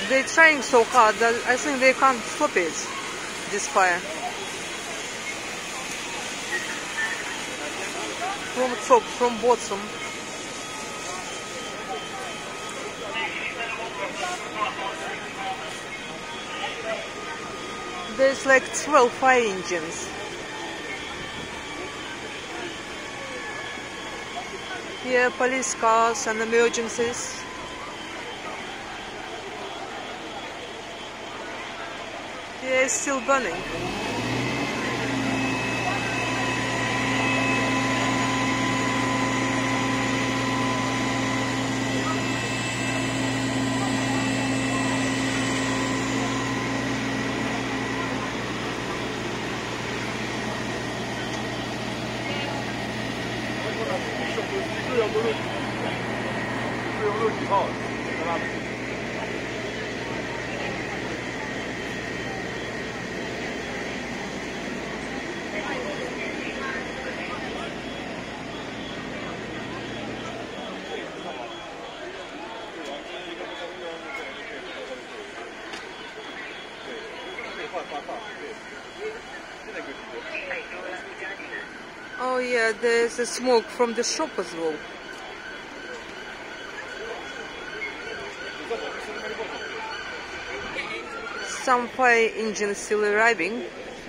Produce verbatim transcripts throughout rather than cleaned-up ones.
They're trying so hard that I think they can't stop it, this fire. From top, from bottom. There's like twelve fire engines. Here, police cars and emergencies. Yeah, it's still burning. Oh yeah, there's a smoke from the shop as well. Some fire engines still arriving.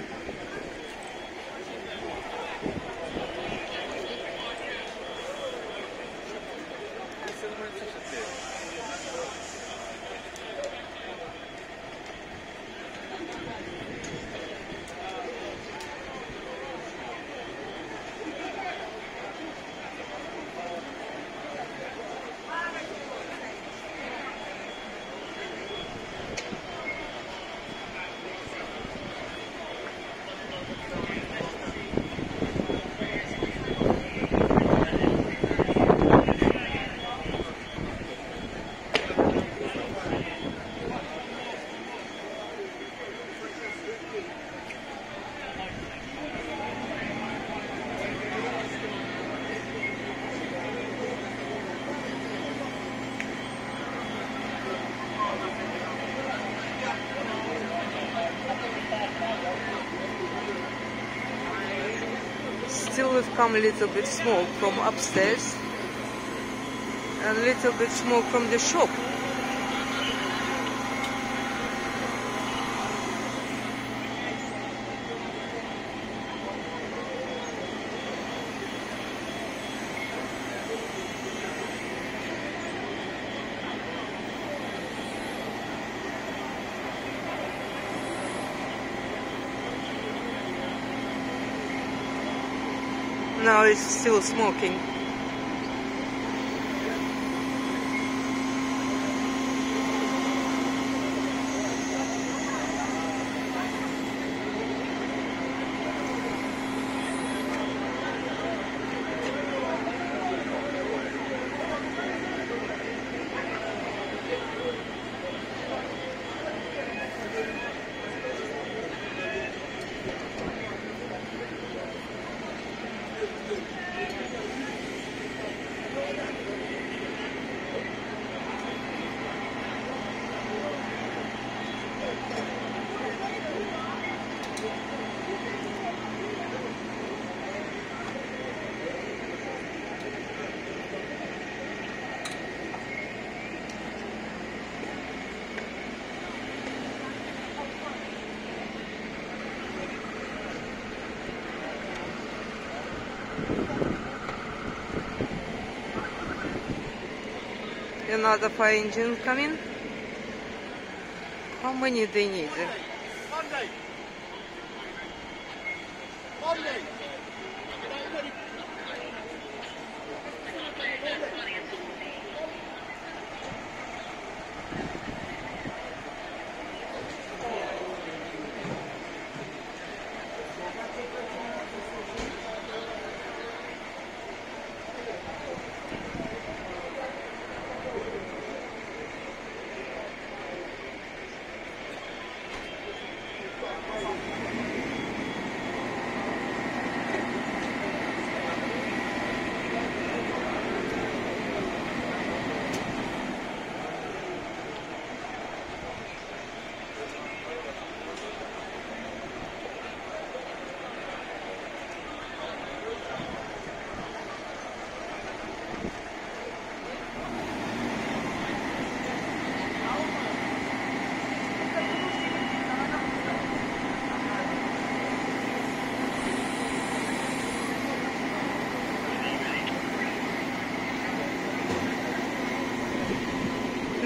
Still will come a little bit smoke from upstairs and a little bit smoke from the shop. Now it's still smoking. Another fire engine coming. How many they need? Monday. Monday.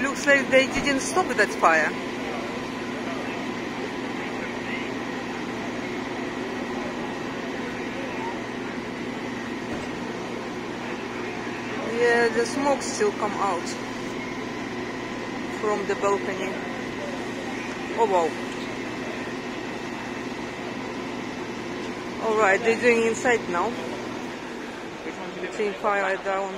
looks like they didn't stop that fire. Yeah, the smoke still come out from the balcony. Oh wow. Alright, they're doing inside now. Seeing fire down.